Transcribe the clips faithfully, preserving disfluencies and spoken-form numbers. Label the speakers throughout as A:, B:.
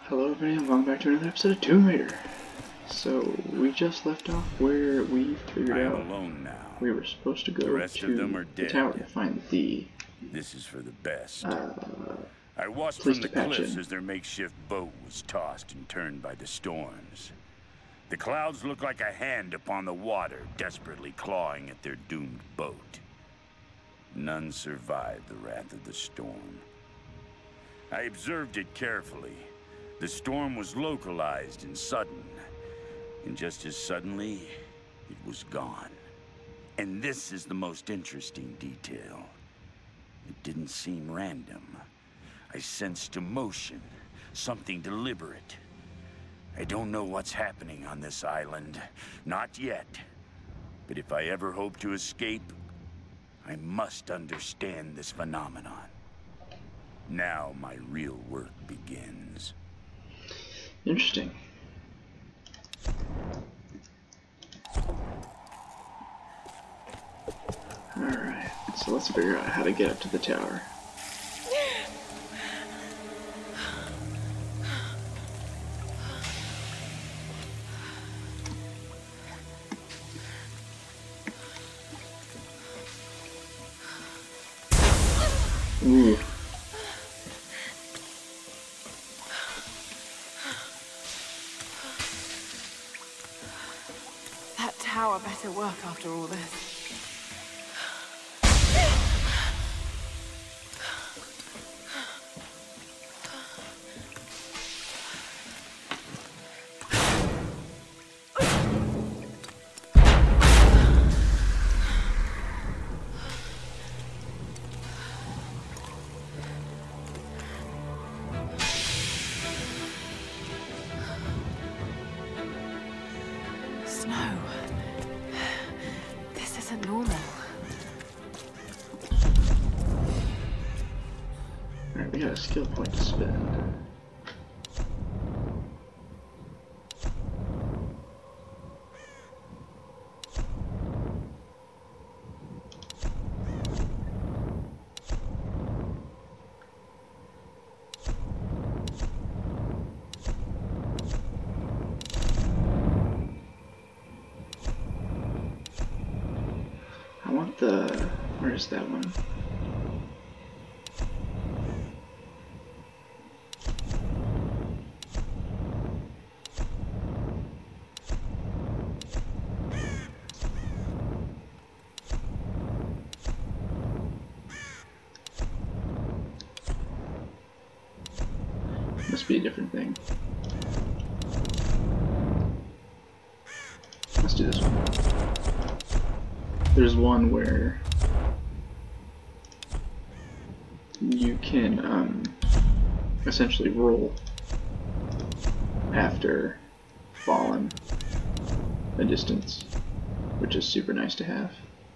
A: Hello everybody and welcome back to another episode of Tomb Raider. So we just left off where we figured out
B: alone now.
A: we were supposed to go
B: the rest
A: to
B: of them are
A: the
B: dead.
A: tower to find the
B: This is for the best.
A: uh,
B: I watched
A: police
B: from the
A: to patch
B: cliffs
A: in.
B: as their makeshift boat was tossed and turned by the storms. The clouds looked like a hand upon the water, desperately clawing at their doomed boat. None survived the wrath of the storm. I observed it carefully. The storm was localized and sudden, and just as suddenly, it was gone. And this is the most interesting detail. It didn't seem random. I sensed emotion, something deliberate. I don't know what's happening on this island, not yet. But if I ever hope to escape, I must understand this phenomenon. Now my real work begins.
A: Interesting. Alright, so let's figure out how to get up to the tower. Ooh.
C: That tower better work after all this. Snow. This isn't normal.
A: Alright, we got a skill point to spend. I want the... where's that one? Must be a different thing. Let's do this one. There's one where you can um, essentially roll after falling a distance, which is super nice to have.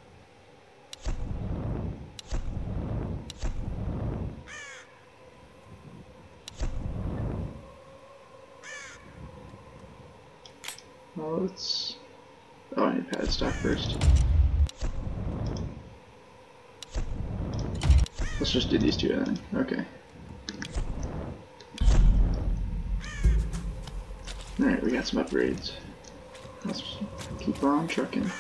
A: Well, let's... oh, I need pad stock first. Let's just do these two then. Okay. Alright, we got some upgrades. Let's keep on trucking.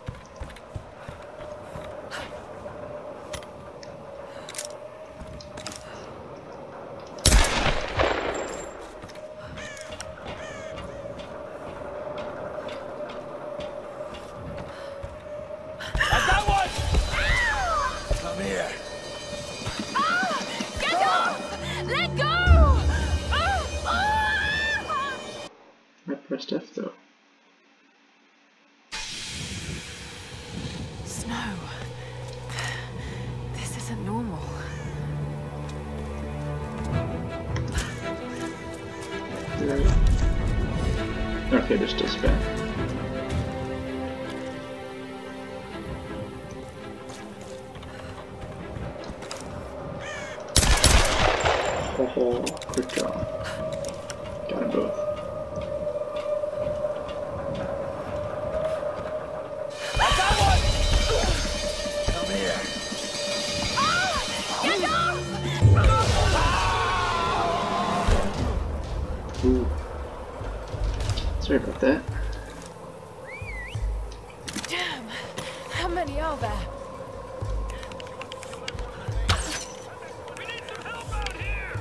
A: Pressed F though.
C: Snow. This isn't normal.
A: Okay, they're still spent. Oh, oh, quick draw. Got them both. Ooh. Sorry about that.
C: Damn! How many are there?
D: We need some help out here!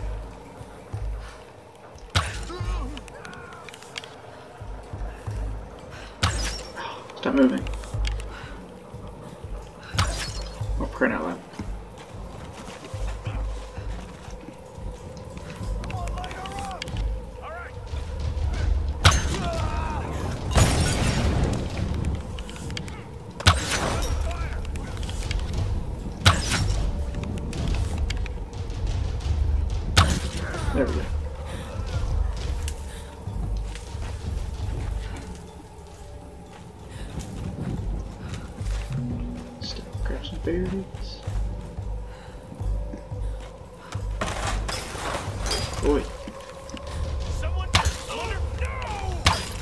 A: Stop moving. Oh, for crying out loud. There we go. Still grab some berries. Oi.
D: Someone! Someone! No!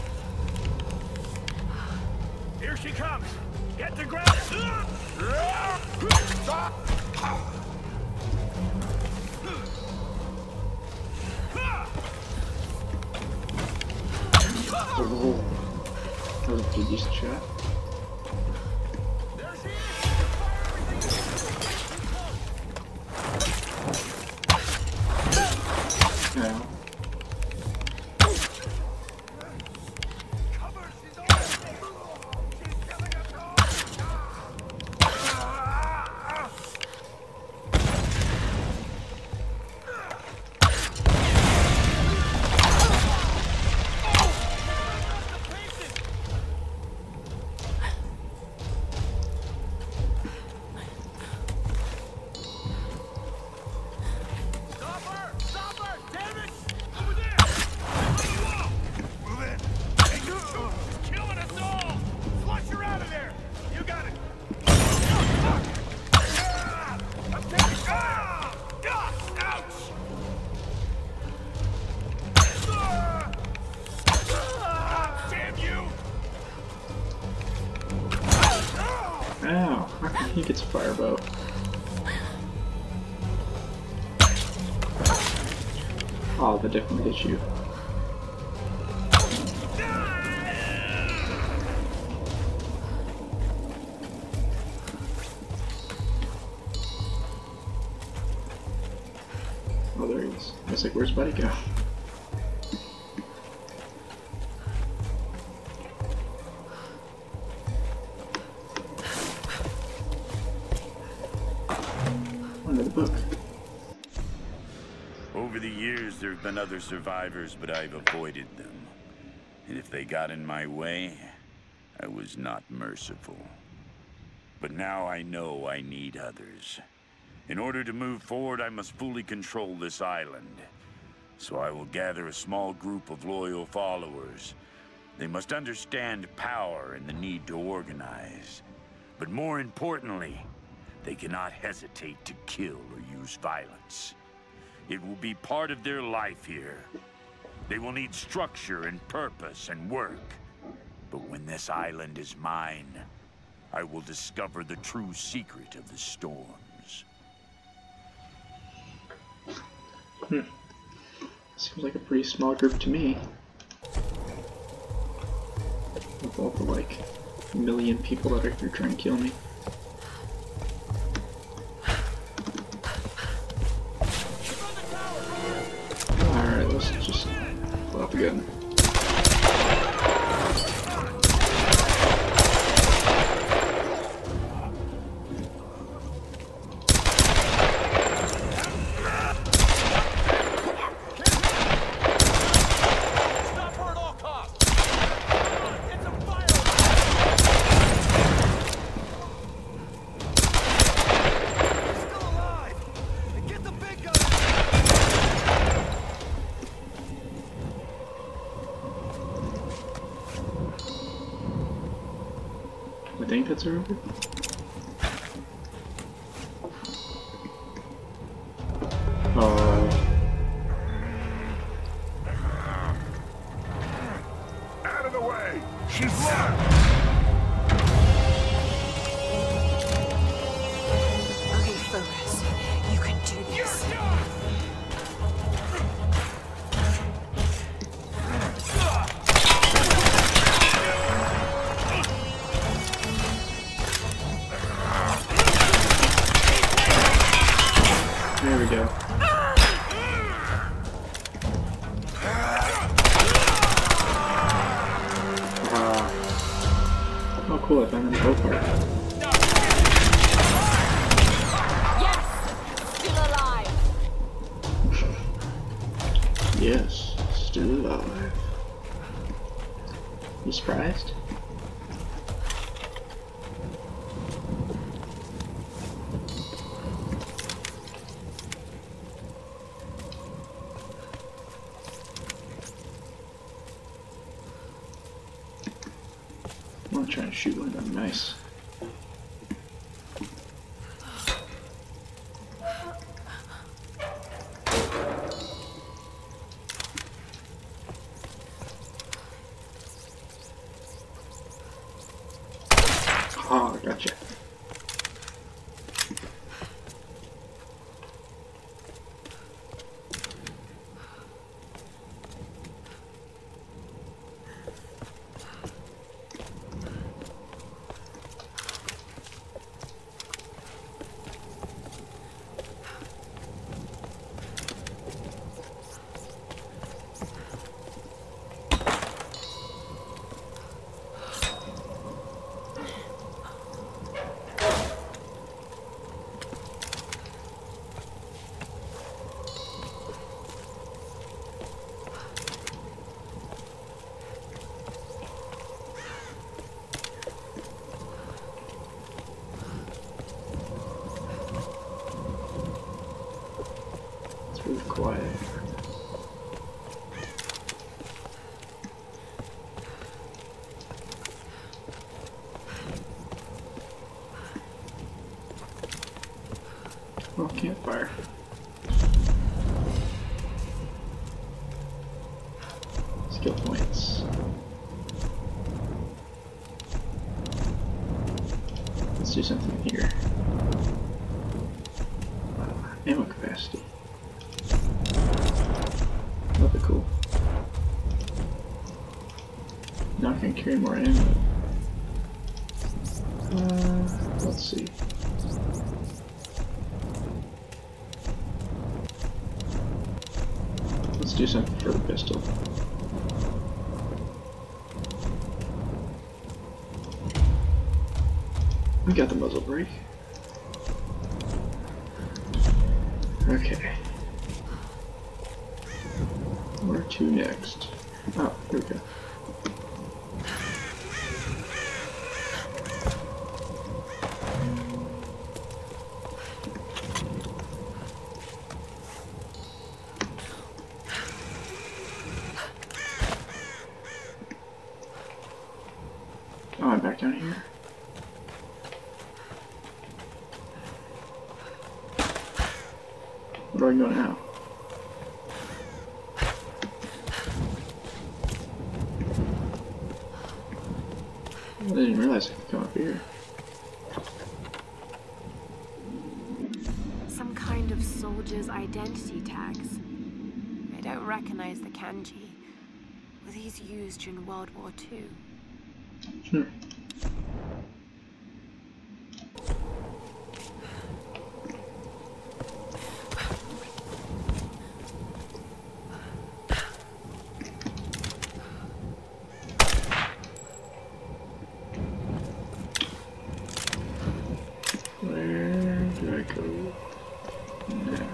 D: Here she comes! Get to ground!
A: Oh, that was a pretty decent shot.
D: There she is! Fire everything!
A: Now,
D: Cover! She's on! She's killing us Stop her! Stop her! Damn it! Over there! Where you are? Move in! Hey, you! She's killing us all! Flush her out of there! You got it! Ah! I'm taking... Ah! Ah! Ouch! Ah! Ah! Damn you!
A: ow, how come he gets a firebow? Oh, that definitely hit you. Oh, there he is. I was like, where's Buddy go? Another book.
B: Over the years, there have been other survivors, but I've avoided them. And if they got in my way, I was not merciful. But now I know I need others. In order to move forward, I must fully control this island. So I will gather a small group of loyal followers. They must understand power and the need to organize. But more importantly, they cannot hesitate to kill or use violence. It will be part of their life here. They will need structure and purpose and work. But when this island is mine, I will discover the true secret of the storms.
A: Hmm. Seems like a pretty small group to me. With all the, like, million people that are here trying to kill me. Alright, let's just pull out the gun. I think that's her over. Oh.
D: Out of the way! She's locked!
C: Okay, focus. You can do this.
D: You're done!
A: cool, I found the bow part.
C: Yes! Still alive!
A: Yes, still alive. You surprised? I'm trying to shoot one of them. Nice. Oh, gotcha. Really quiet. Oh, campfire. Skill points. Let's do something here. Uh, ammo capacity. That'd be cool. Now I can carry more ammo. Uh, let's see. Let's do something for the pistol. We got the muzzle brake. Okay. Where to next? Oh, here we go. Oh, I'm back down here. Where do I go now? I didn't realize I could come up here.
E: Some kind of soldier's identity tags. I don't recognize the kanji. Were these used during World War Two?
A: Hmm. Where do I go now?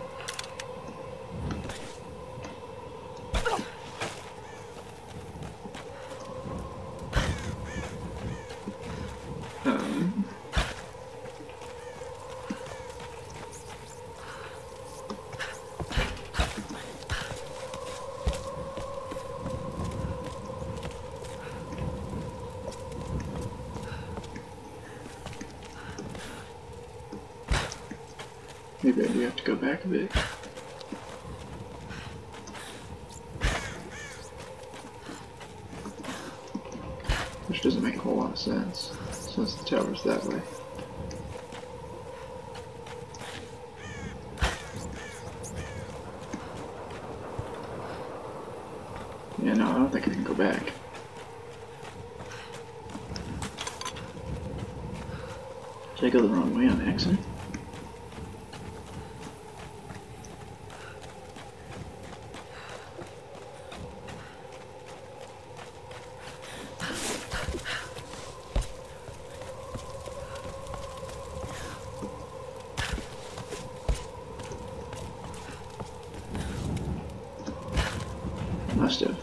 A: Um. Maybe I do have to go back a bit. Which doesn't make a whole lot of sense, since the tower's that way. Yeah, no, I don't think I can go back. Did I go the wrong way on accident? Must have.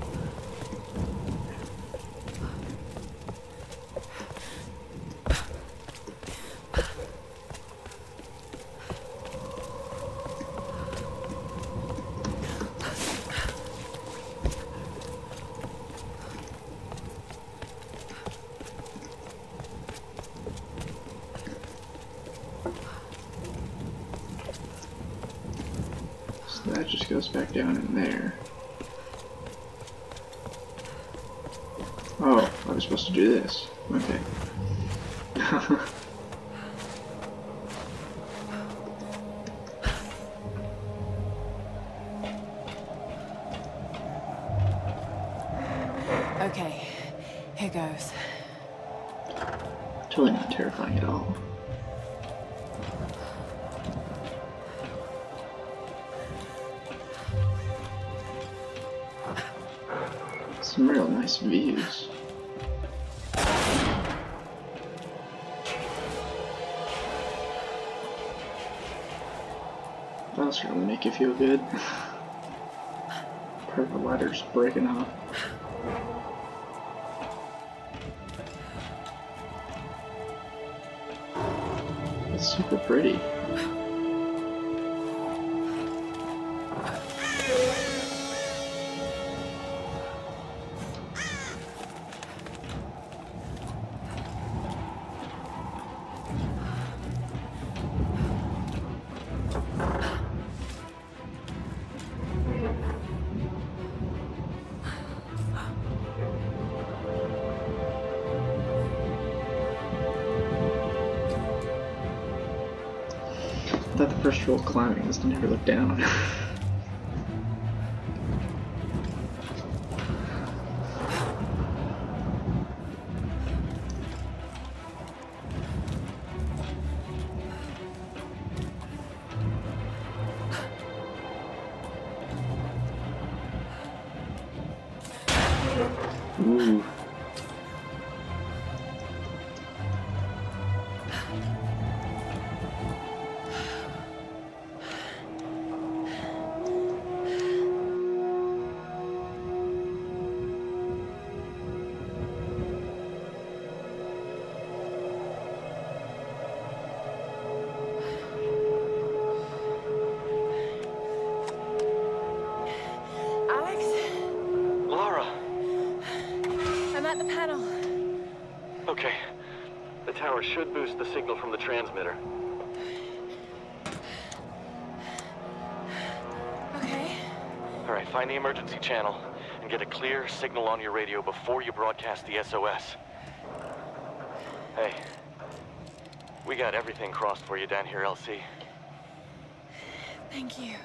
A: So that just goes back down in there. Oh, I was supposed to do this. Okay.
E: Okay, here goes.
A: Totally not terrifying at all. Some real nice views. That's gonna make you feel good. Part of the ladder's breaking off. It's super pretty. I thought the first rule of climbing was to never look down. Ooh.
E: Alex?
F: Lara!
E: I'm at the panel.
F: Okay. The tower should boost the signal from the transmitter.
E: Okay.
F: Alright, find the emergency channel and get a clear signal on your radio before you broadcast the S O S. Hey. We got everything crossed for you down here, L C.
E: Thank you.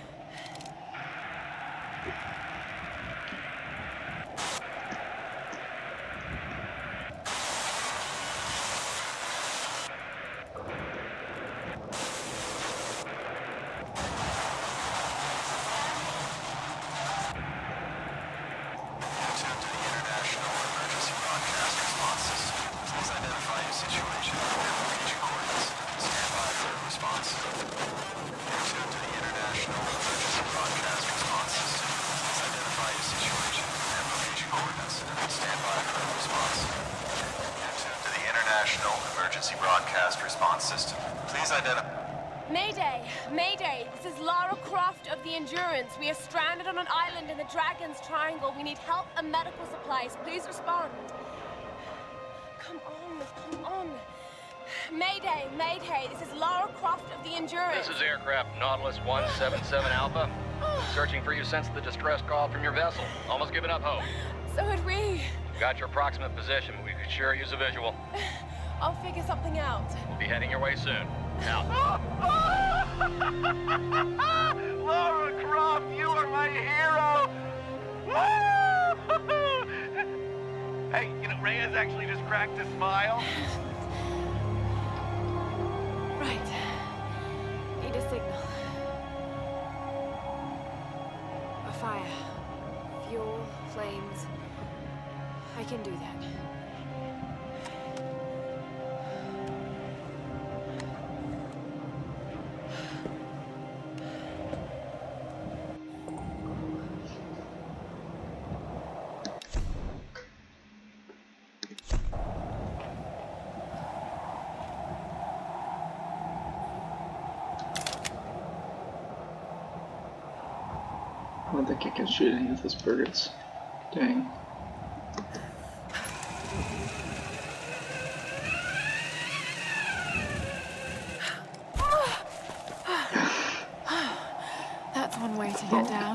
G: Emergency Broadcast Response System. Please identify...
E: Mayday! Mayday! This is Lara Croft of the Endurance. We are stranded on an island in the Dragon's Triangle. We need help and medical supplies. Please respond. Come on, come on. Mayday! Mayday! This is Lara Croft of the Endurance.
H: This is aircraft Nautilus one seven seven Alpha. Searching for you since the distress call from your vessel. Almost given up hope.
E: So had we.
H: Got your approximate position, but we could sure use a visual.
E: I'll figure something out.
H: We'll be heading your way soon. Out.
D: Lara Croft, you are my hero! Hey, you know, Reyes actually just cracked a smile.
E: Right. Need a signal. A fire. Fuel, flames. I can do that.
A: I don't think I can shoot any of those birds. Dang.
C: That's one way to get
A: Oh.
C: down.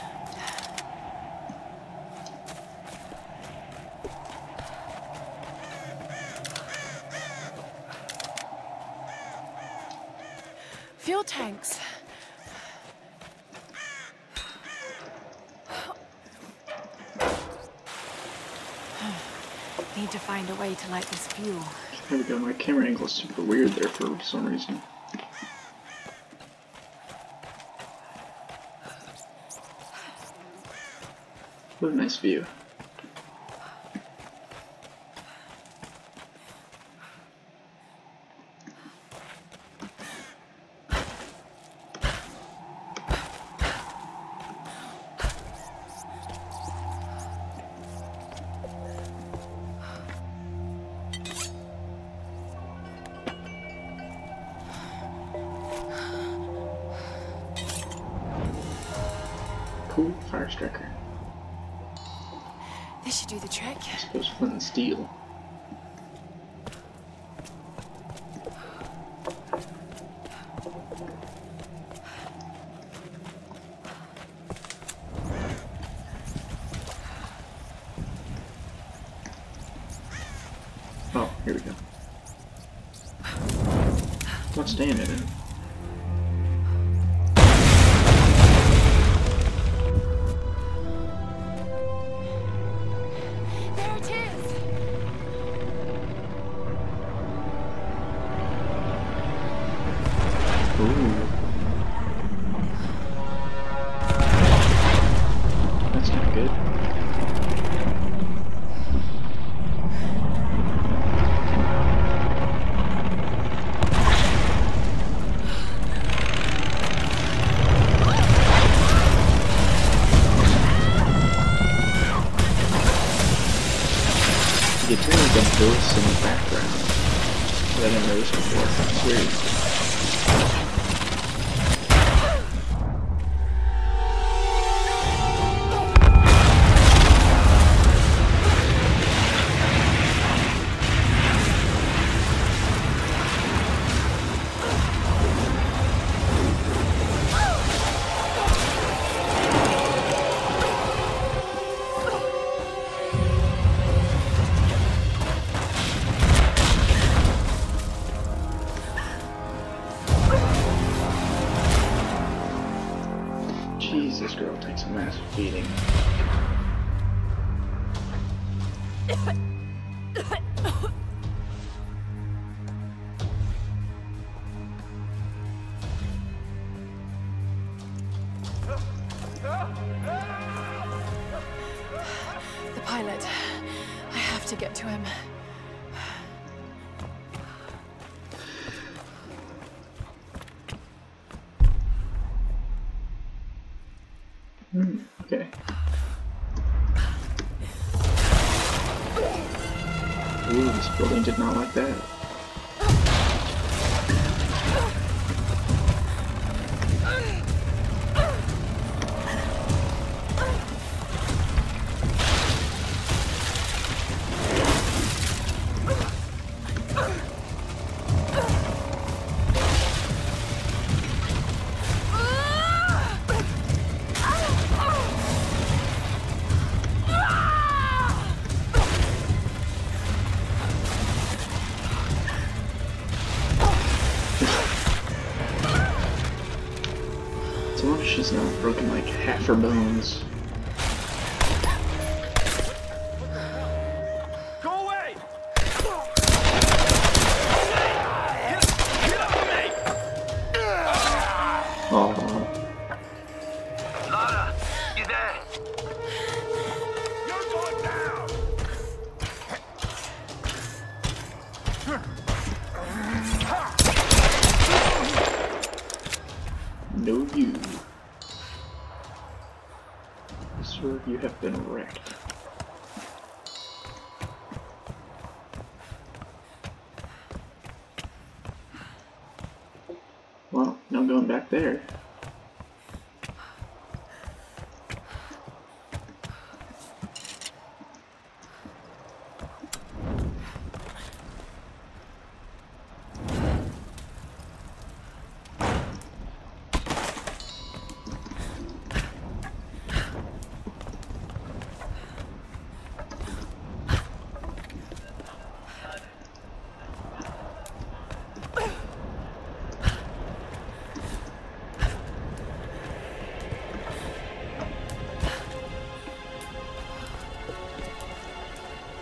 C: Fuel tanks. Need to find a way to light this fuel.
A: There we go, my camera angle is super weird there for some reason. What a nice view. Cool fire striker.
C: This should do the trick.
A: I suppose flint and steel. Oh, here we go. What's staying in it?
E: There it is!
A: Ooh. That's not good. You can hear like a voice in the background that I didn't notice before. It's weird. Jeez, this girl takes a massive beating.
C: The pilot. I have to get to him.
A: Hmm, okay. Ooh, this building did not like that. So long as she's not broken like half her bones.
D: Go away! Get, get off of me!
A: Oh,
D: Lara, you there? You're going down!
A: no you. Sir, you have been wrecked. Well, no going back there.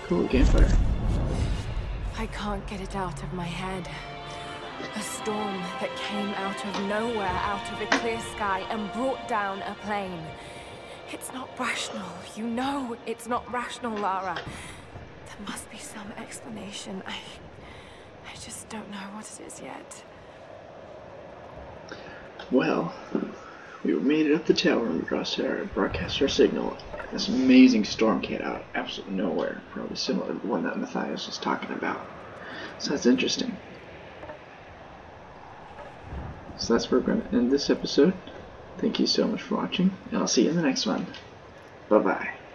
A: Cool, campfire.
E: I can't get it out of my head. A storm that came out of nowhere, out of a clear sky, and brought down a plane. It's not rational. You know it's not rational, Lara. There must be some explanation. I... I just don't know what it is yet.
A: Well, we made it up the tower and we broadcast our signal. And this amazing storm came out absolutely nowhere. Probably similar to the one that Matthias was talking about. So that's interesting. So that's where we're going to end this episode. Thank you so much for watching, and I'll see you in the next one. Bye-bye.